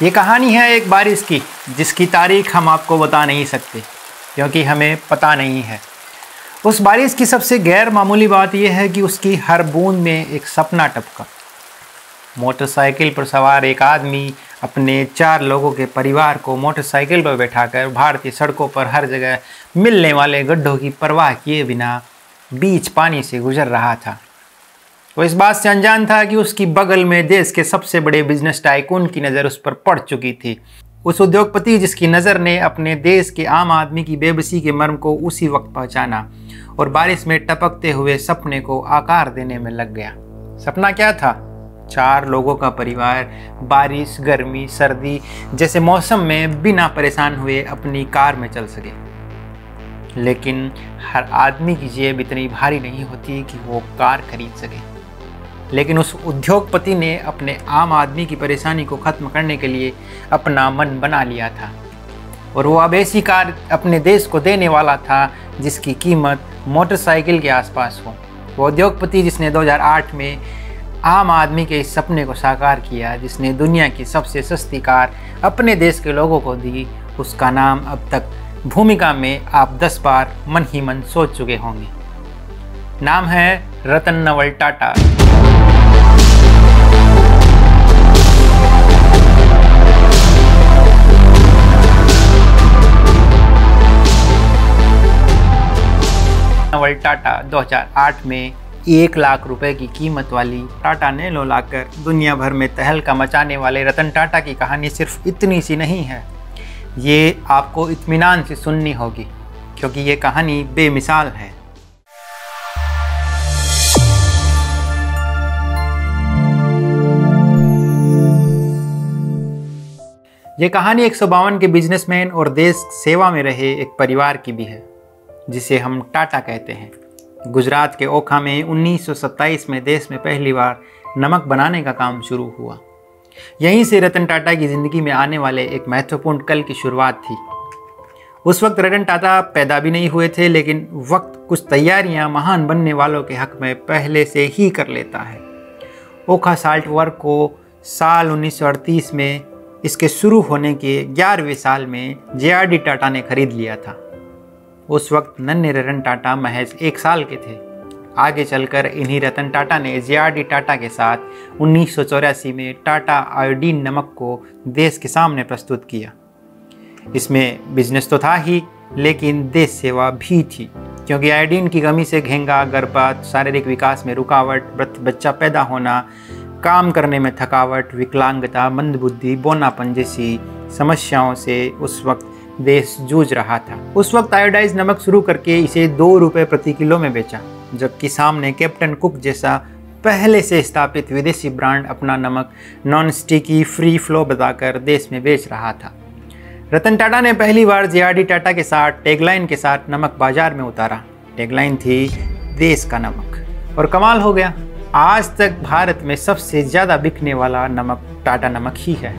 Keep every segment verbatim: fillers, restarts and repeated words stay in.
ये कहानी है एक बारिश की, जिसकी तारीख हम आपको बता नहीं सकते क्योंकि हमें पता नहीं है। उस बारिश की सबसे गैर मामूली बात यह है कि उसकी हर बूंद में एक सपना टपका। मोटरसाइकिल पर सवार एक आदमी अपने चार लोगों के परिवार को मोटरसाइकिल पर बैठाकर भारतीय सड़कों पर हर जगह मिलने वाले गड्ढों की परवाह किए बिना बीच पानी से गुजर रहा था। वो इस बात से अनजान था कि उसकी बगल में देश के सबसे बड़े बिजनेस टाइकून की नज़र उस पर पड़ चुकी थी। उस उद्योगपति जिसकी नज़र ने अपने देश के आम आदमी की बेबसी के मर्म को उसी वक्त पहचाना और बारिश में टपकते हुए सपने को आकार देने में लग गया। सपना क्या था? चार लोगों का परिवार बारिश, गर्मी, सर्दी जैसे मौसम में बिना परेशान हुए अपनी कार में चल सके। लेकिन हर आदमी की जेब इतनी भारी नहीं होती कि वो कार खरीद सके। लेकिन उस उद्योगपति ने अपने आम आदमी की परेशानी को ख़त्म करने के लिए अपना मन बना लिया था और वो अब ऐसी कार अपने देश को देने वाला था जिसकी कीमत मोटरसाइकिल के आसपास हो। वो उद्योगपति जिसने दो हज़ार आठ में आम आदमी के इस सपने को साकार किया, जिसने दुनिया की सबसे सस्ती कार अपने देश के लोगों को दी, उसका नाम अब तक भूमिका में आप दस बार मन ही मन सोच चुके होंगे। नाम है रतन नवल टाटा। नवल टाटा दो हज़ार आठ में एक लाख रुपए की कीमत वाली टाटा नैनो लाकर दुनिया भर में तहलका मचाने वाले रतन टाटा की कहानी सिर्फ इतनी सी नहीं है। ये आपको इत्मीनान से सुननी होगी क्योंकि ये कहानी बेमिसाल है। ये कहानी एक सौ बावन के बिजनेसमैन और देश सेवा में रहे एक परिवार की भी है जिसे हम टाटा कहते हैं। गुजरात के ओखा में उन्नीस सौ सत्ताईस में देश में पहली बार नमक बनाने का काम शुरू हुआ। यहीं से रतन टाटा की ज़िंदगी में आने वाले एक महत्वपूर्ण कल की शुरुआत थी। उस वक्त रतन टाटा पैदा भी नहीं हुए थे, लेकिन वक्त कुछ तैयारियां महान बनने वालों के हक में पहले से ही कर लेता है। ओखा साल्ट वर्क को साल उन्नीस सौ अड़तीस में इसके शुरू होने के ग्यारहवें साल में जे आर डी टाटा ने खरीद लिया था। उस वक्त नन्हे रतन टाटा महज एक साल के थे। आगे चलकर इन्हीं रतन टाटा ने जे आर डी टाटा के साथ उन्नीस सौ चौरासी में टाटा आयोडीन नमक को देश के सामने प्रस्तुत किया। इसमें बिजनेस तो था ही, लेकिन देश सेवा भी थी, क्योंकि आयोडीन की कमी से घेंगा, गर्भपात, शारीरिक विकास में रुकावट, बच्चा पैदा होना, काम करने में थकावट, विकलांगता, मंदबुद्धि, बौनापन जैसी समस्याओं से उस वक्त देश जूझ रहा था। उस वक्त आयोडाइज नमक शुरू करके इसे दो रुपए प्रति किलो में बेचा, जबकि सामने कैप्टन कुक जैसा पहले से स्थापित विदेशी ब्रांड अपना नमक नॉन स्टिकी फ्री फ्लो बताकर देश में बेच रहा था। रतन टाटा ने पहली बार जे आर डी टाटा के साथ टैगलाइन के साथ नमक बाजार में उतारा। टैगलाइन थी देश का नमक, और कमाल हो गया। आज तक भारत में सबसे ज़्यादा बिकने वाला नमक टाटा नमक ही है।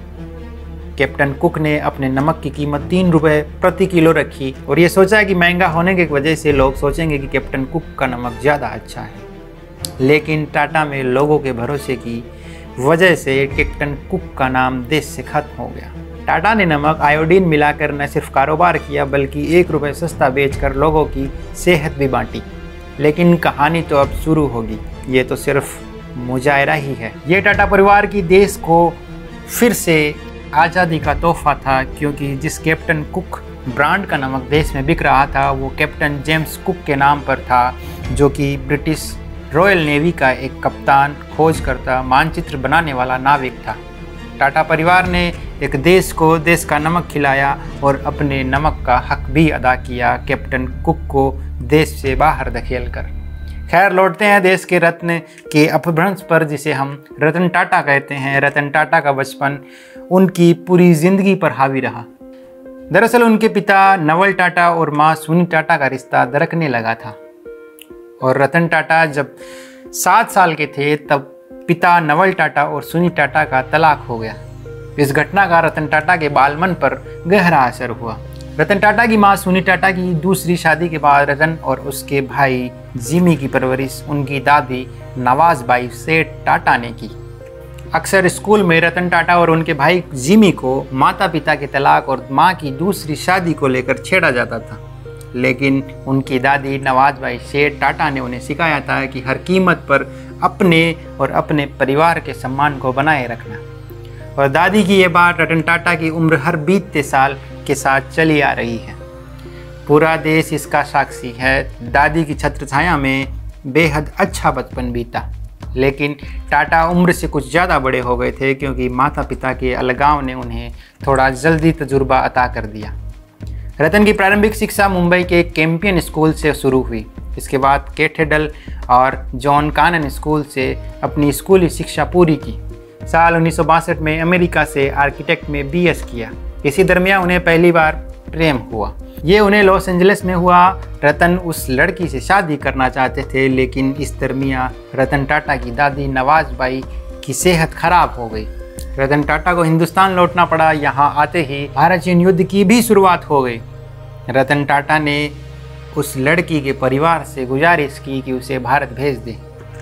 कैप्टन कुक ने अपने नमक की कीमत तीन रुपए प्रति किलो रखी और ये सोचा कि महंगा होने की वजह से लोग सोचेंगे कि कैप्टन कुक का नमक ज़्यादा अच्छा है। लेकिन टाटा में लोगों के भरोसे की वजह से कैप्टन कुक का नाम देश से खत्म हो गया। टाटा ने नमक आयोडीन मिलाकर न सिर्फ कारोबार किया, बल्कि एक रुपये सस्ता बेचकर लोगों की सेहत भी बांटी। लेकिन कहानी तो अब शुरू होगी। ये तो सिर्फ मुजायरा ही है। ये टाटा परिवार की देश को फिर से आज़ादी का तोहफा था, क्योंकि जिस कैप्टन कुक ब्रांड का नमक देश में बिक रहा था वो कैप्टन जेम्स कुक के नाम पर था, जो कि ब्रिटिश रॉयल नेवी का एक कप्तान, खोजकर्ता, मानचित्र बनाने वाला नाविक था। टाटा परिवार ने एक देश को देश का नमक खिलाया और अपने नमक का हक भी अदा किया कैप्टन कुक को देश से बाहर धकेल कर। खैर, लौटते हैं देश के रत्न के अपभ्रंश पर, जिसे हम रतन टाटा कहते हैं। रतन टाटा का बचपन उनकी पूरी जिंदगी पर हावी रहा। दरअसल उनके पिता नवल टाटा और माँ सुनी टाटा का रिश्ता दरकने लगा था, और रतन टाटा जब सात साल के थे तब पिता नवल टाटा और सुनी टाटा का तलाक हो गया। इस घटना का रतन टाटा के बालमन पर गहरा असर हुआ। रतन टाटा की मां सुनी टाटा की दूसरी शादी के बाद रतन और उसके भाई जिमी की परवरिश उनकी दादी नवाज बाई सेठ टाटा ने की। अक्सर स्कूल में रतन टाटा और उनके भाई जिमी को माता पिता के तलाक और माँ की दूसरी शादी को लेकर छेड़ा जाता था, लेकिन उनकी दादी नवाज़बाई शेर टाटा ने उन्हें सिखाया था कि हर कीमत पर अपने और अपने परिवार के सम्मान को बनाए रखना। और दादी की ये बात रतन टाटा की उम्र हर बीतते साल के साथ चली आ रही है। पूरा देश इसका साक्षी है। दादी की छत्रछाया में बेहद अच्छा बचपन बीता, लेकिन टाटा उम्र से कुछ ज़्यादा बड़े हो गए थे क्योंकि माता पिता के अलगाव ने उन्हें थोड़ा जल्दी तजुर्बा अता कर दिया। रतन की प्रारंभिक शिक्षा मुंबई के कैंपियन स्कूल से शुरू हुई। इसके बाद कैथेड्रल और जॉन कानन स्कूल से अपनी स्कूली शिक्षा पूरी की। साल उन्नीस सौ बासठ में अमेरिका से आर्किटेक्ट में बी एस किया। इसी दरमियान उन्हें पहली बार प्रेम हुआ। ये उन्हें लॉस एंजलिस में हुआ। रतन उस लड़की से शादी करना चाहते थे, लेकिन इस दरमियान रतन टाटा की दादी नवाज़बाई की सेहत खराब हो गई। रतन टाटा को हिंदुस्तान लौटना पड़ा। यहाँ आते ही भारत चीन युद्ध की भी शुरुआत हो गई। रतन टाटा ने उस लड़की के परिवार से गुजारिश की कि उसे भारत भेज दें,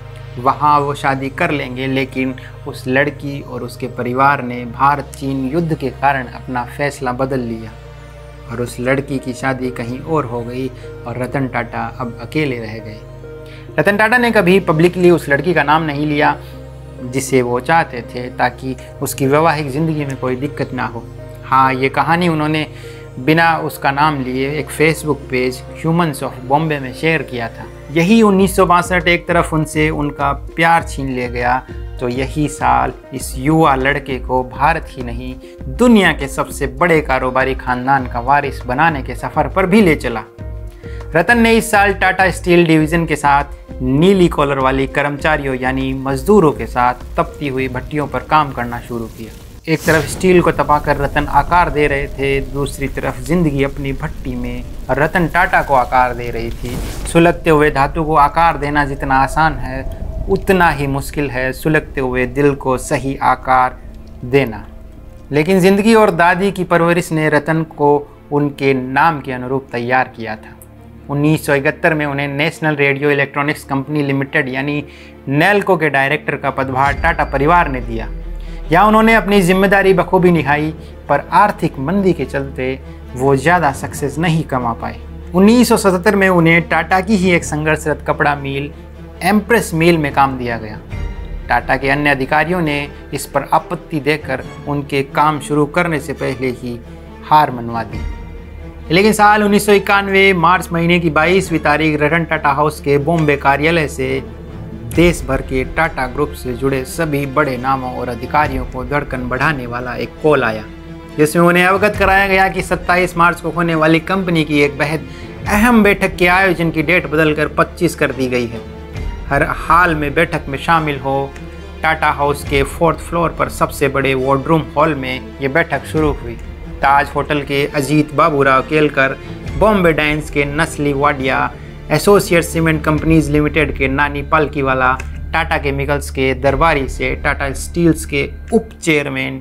वहाँ वो शादी कर लेंगे, लेकिन उस लड़की और उसके परिवार ने भारत चीन युद्ध के कारण अपना फैसला बदल लिया और उस लड़की की शादी कहीं और हो गई और रतन टाटा अब अकेले रह गए। रतन टाटा ने कभी पब्लिकली उस लड़की का नाम नहीं लिया जिसे वो चाहते थे, ताकि उसकी वैवाहिक ज़िंदगी में कोई दिक्कत ना हो। हाँ, ये कहानी उन्होंने बिना उसका नाम लिए एक Facebook page humans of Bombay में शेयर किया था। यही उन्नीस सौ बासठ एक तरफ उनसे उनका प्यार छीन ले गया, तो यही साल इस युवा लड़के को भारत ही नहीं दुनिया के सबसे बड़े कारोबारी खानदान का वारिस बनाने के सफ़र पर भी ले चला। रतन ने इस साल टाटा स्टील डिवीज़न के साथ नीली कॉलर वाली कर्मचारियों यानी मजदूरों के साथ तपती हुई भट्टियों पर काम करना शुरू किया। एक तरफ स्टील को तपाकर रतन आकार दे रहे थे, दूसरी तरफ जिंदगी अपनी भट्टी में रतन टाटा को आकार दे रही थी। सुलगते हुए धातु को आकार देना जितना आसान है, उतना ही मुश्किल है सुलगते हुए दिल को सही आकार देना। लेकिन ज़िंदगी और दादी की परवरिश ने रतन को उनके नाम के अनुरूप तैयार किया था। उन्नीस सौ इकहत्तर में उन्हें national radio electronics company limited यानी नेल्को के डायरेक्टर का पदभार टाटा परिवार ने दिया। यहाँ उन्होंने अपनी जिम्मेदारी बखूबी निभाई, पर आर्थिक मंदी के चलते वो ज़्यादा सक्सेस नहीं कमा पाए। उन्नीस सौ सतहत्तर में उन्हें टाटा की ही एक संघर्षरत कपड़ा मिल एम्प्रेस मिल में काम दिया गया। टाटा के अन्य अधिकारियों ने इस पर आपत्ति देकर उनके काम शुरू करने से पहले ही हार मनवा दी। लेकिन साल उन्नीस सौ इक्यानवे मार्च महीने की बाईसवीं तारीख रतन टाटा हाउस के बॉम्बे कार्यालय से देश भर के टाटा ग्रुप से जुड़े सभी बड़े नामों और अधिकारियों को धड़कन बढ़ाने वाला एक कॉल आया, जिसमें उन्हें अवगत कराया गया कि सत्ताईस मार्च को होने वाली कंपनी की एक बेहद अहम बैठक के आयोजन की डेट बदलकर पच्चीस कर दी गई है। हर हाल में बैठक में शामिल हो। टाटा हाउस के फोर्थ फ्लोर पर सबसे बड़े वार्डरूम हॉल में ये बैठक शुरू हुई। ताज होटल के अजीत बाबूराव केलकर, बॉम्बे डाइन्स के Nusli Wadia, associate cement companies limited के नानी पालकीवाला, टाटा केमिकल्स के दरबारी से टाटा स्टील्स के उप चेयरमैन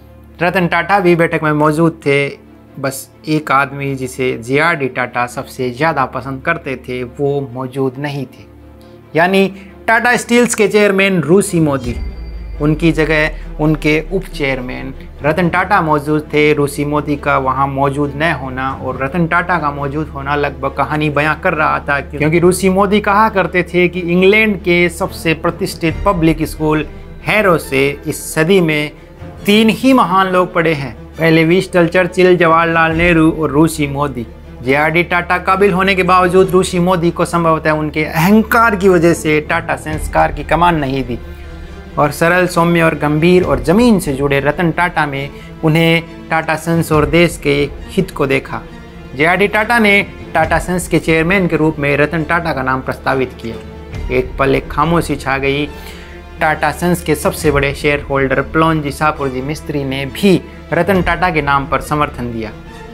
रतन टाटा भी बैठक में मौजूद थे। बस एक आदमी जिसे जे आर डी टाटा सबसे ज़्यादा पसंद करते थे वो मौजूद नहीं थे, यानी टाटा स्टील्स के चेयरमैन रूसी मोदी। उनकी जगह उनके उप चेयरमैन रतन टाटा मौजूद थे। रूसी मोदी का वहां मौजूद न होना और रतन टाटा का मौजूद होना लगभग कहानी बयां कर रहा था, क्योंकि रूसी मोदी कहा करते थे कि इंग्लैंड के सबसे प्रतिष्ठित पब्लिक स्कूल हैरो से इस सदी में तीन ही महान लोग पढ़े हैं, पहले विंस्टन चर्चिल, जवाहरलाल नेहरू और Russi Modi. J R D Tata काबिल होने के बावजूद रूसी मोदी को संभवतः उनके अहंकार की वजह से टाटा संस्कार की कमान नहीं दी और सरल, सौम्य और गंभीर और ज़मीन से जुड़े रतन टाटा में उन्हें टाटा सन्स और देश के हित को देखा। जे आर डी टाटा ने टाटा सन्स के चेयरमैन के रूप में रतन टाटा का नाम प्रस्तावित किया। एक पल एक खामोशी छा गई। टाटा सन्स के सबसे बड़े शेयर होल्डर प्लोनजी सापुरजी मिस्त्री ने भी रतन टाटा के नाम पर समर्थन दिया।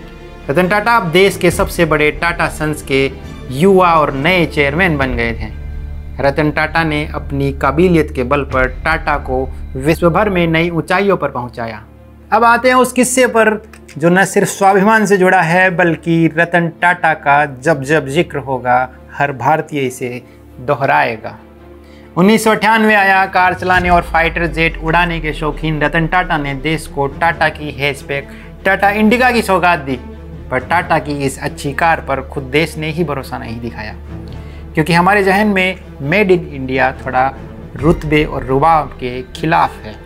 रतन टाटा अब देश के सबसे बड़े टाटा सन्स के युवा और नए चेयरमैन बन गए थे। रतन टाटा ने अपनी काबिलियत के बल पर टाटा को विश्व भर में नई ऊंचाइयों पर पहुंचाया। अब आते हैं उस किस्से पर जो न सिर्फ स्वाभिमान से जुड़ा है, बल्कि रतन टाटा का जब जब जिक्र होगा हर भारतीय इसे दोहराएगा। उन्नीस सौ अट्ठानवे आया। कार चलाने और फाइटर जेट उड़ाने के शौकीन रतन टाटा ने देश को टाटा की हैचबैक टाटा इंडिका की सौगात दी। पर टाटा की इस अच्छी कार पर खुद देश ने ही भरोसा नहीं दिखाया, क्योंकि हमारे जहन में मेड इन इंडिया थोड़ा रुतबे और रुबाब के खिलाफ है।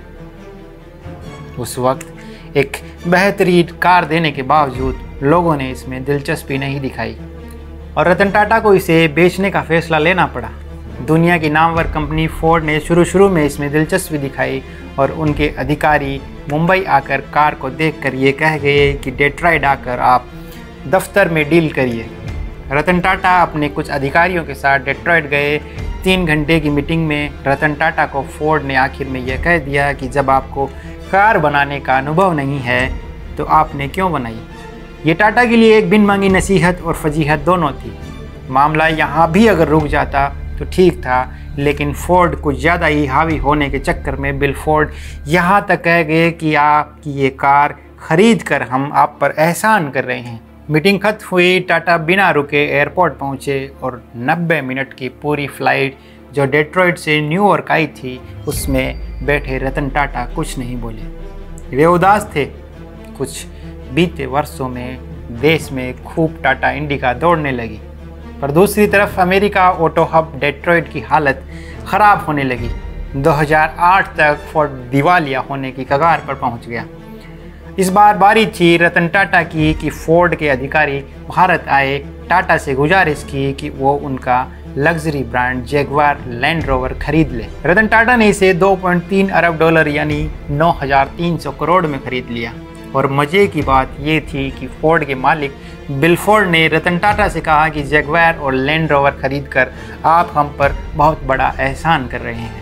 उस वक्त एक बेहतरीन कार देने के बावजूद लोगों ने इसमें दिलचस्पी नहीं दिखाई और रतन टाटा को इसे बेचने का फैसला लेना पड़ा। दुनिया की नामवर कंपनी फोर्ड ने शुरू शुरू में इसमें दिलचस्पी दिखाई और उनके अधिकारी मुंबई आकर कार को देखकर ये कह गए कि डेट्रॉइट आकर आप दफ्तर में डील करिए। रतन टाटा अपने कुछ अधिकारियों के साथ डेट्रॉइट गए। तीन घंटे की मीटिंग में रतन टाटा को फोर्ड ने आखिर में यह कह दिया कि जब आपको कार बनाने का अनुभव नहीं है तो आपने क्यों बनाई। ये टाटा के लिए एक बिन मांगी नसीहत और फजीहत दोनों थी। मामला यहाँ भी अगर रुक जाता तो ठीक था, लेकिन फोर्ड कुछ ज़्यादा ही हावी होने के चक्कर में बिल फोर्ड यहाँ तक कह गए कि आपकी ये कार खरीद कर हम आप पर एहसान कर रहे हैं। मीटिंग खत्म हुई। टाटा बिना रुके एयरपोर्ट पहुँचे और नब्बे मिनट की पूरी फ्लाइट जो डेट्रॉइट से न्यूयॉर्क आई थी उसमें बैठे रतन टाटा कुछ नहीं बोले। वे उदास थे। कुछ बीते वर्षों में देश में खूब टाटा इंडिका दौड़ने लगी, पर दूसरी तरफ अमेरिका ऑटो हब डेट्रॉइट की हालत ख़राब होने लगी। दो हज़ार आठ तक फोर्ड दिवालिया होने की कगार पर पहुंच गया। इस बार बारी थी रतन टाटा की कि फोर्ड के अधिकारी भारत आए, टाटा से गुजारिश की कि वो उनका luxury brand Jaguar Land Rover खरीद ले। रतन टाटा ने इसे दो पॉइंट तीन अरब डॉलर यानी नौ हज़ार तीन सौ करोड़ में खरीद लिया। और मज़े की बात ये थी कि फोर्ड के मालिक बिल फोर्ड ने रतन टाटा से कहा कि जैगवार और लैंड रोवर खरीद कर आप हम पर बहुत बड़ा एहसान कर रहे हैं।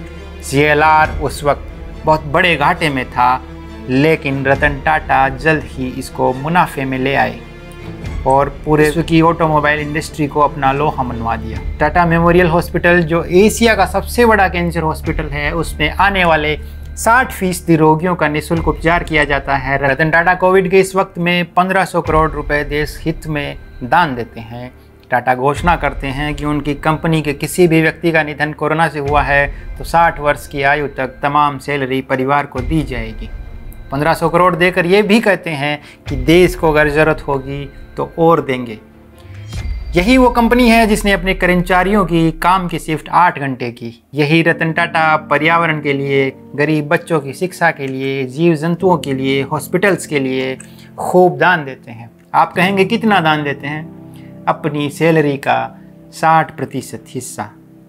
सी एल आर उस वक्त बहुत बड़े घाटे में था, लेकिन रतन टाटा जल्द ही इसको मुनाफे में ले आए और पूरे विश्व की ऑटोमोबाइल इंडस्ट्री को अपना लोहा मनवा दिया। टाटा मेमोरियल हॉस्पिटल जो एशिया का सबसे बड़ा कैंसर हॉस्पिटल है, उसमें आने वाले साठ फीसदी रोगियों का निःशुल्क उपचार किया जाता है। रतन टाटा कोविड के इस वक्त में पंद्रह सौ करोड़ रुपए देश हित में दान देते हैं। टाटा घोषणा करते हैं कि उनकी कंपनी के किसी भी व्यक्ति का निधन कोरोना से हुआ है तो साठ वर्ष की आयु तक तमाम सैलरी परिवार को दी जाएगी। पंद्रह सौ करोड़ देकर ये भी कहते हैं कि देश को अगर ज़रूरत होगी तो और देंगे। यही वो कंपनी है जिसने अपने कर्मचारियों की काम की शिफ्ट आठ घंटे की। यही रतन टाटा पर्यावरण के लिए, गरीब बच्चों की शिक्षा के लिए, जीव जंतुओं के लिए, हॉस्पिटल्स के लिए खूब दान देते हैं। आप कहेंगे कितना दान देते हैं? अपनी सैलरी का साठ प्रतिशत हिस्सा।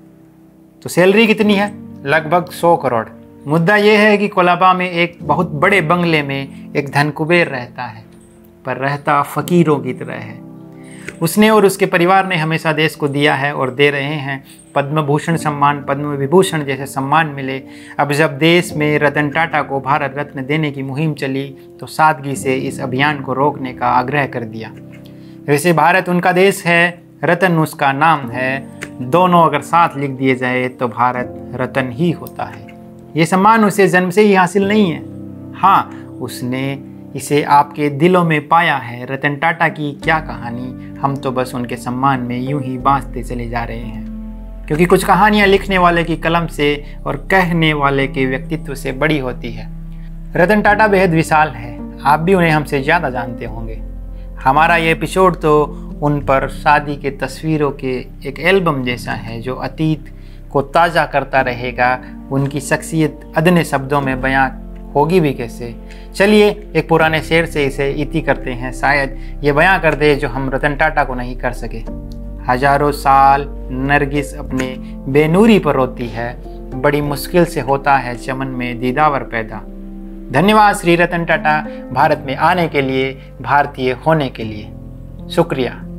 तो सैलरी कितनी है? लगभग सौ करोड़। मुद्दा यह है कि कोलाबा में एक बहुत बड़े बंगले में एक धनकुबेर रहता है, पर रहता फ़कीरों की तरह है। उसने और उसके परिवार ने हमेशा देश को दिया है और दे रहे हैं। पद्म भूषण सम्मान, पद्म विभूषण जैसे सम्मान मिले। अब जब देश में रतन टाटा को भारत रत्न देने की मुहिम चली तो सादगी से इस अभियान को रोकने का आग्रह कर दिया। वैसे भारत उनका देश है, रतन उसका नाम है। दोनों अगर साथ लिख दिए जाए तो भारत रतन ही होता है। ये सम्मान उसे जन्म से ही हासिल नहीं है। हाँ, उसने इसे आपके दिलों में पाया है। रतन टाटा की क्या कहानी, हम तो बस उनके सम्मान में यूं ही बांधते चले जा रहे हैं, क्योंकि कुछ कहानियां लिखने वाले की कलम से और कहने वाले के व्यक्तित्व से बड़ी होती है। रतन टाटा बेहद विशाल है, आप भी उन्हें हमसे ज़्यादा जानते होंगे। हमारा ये एपिसोड तो उन पर शादी के तस्वीरों के एक एल्बम जैसा है जो अतीत को ताज़ा करता रहेगा। उनकी शख्सियत अदने शब्दों में बयां होगी भी कैसे। चलिए एक पुराने शेर से इसे इति करते हैं, शायद ये बयां कर दे जो हम रतन टाटा को नहीं कर सके। हजारों साल नरगिस अपने बेनूरी पर रोती है, बड़ी मुश्किल से होता है चमन में दीदावर पैदा। धन्यवाद श्री रतन टाटा, भारत में आने के लिए, भारतीय होने के लिए। शुक्रिया।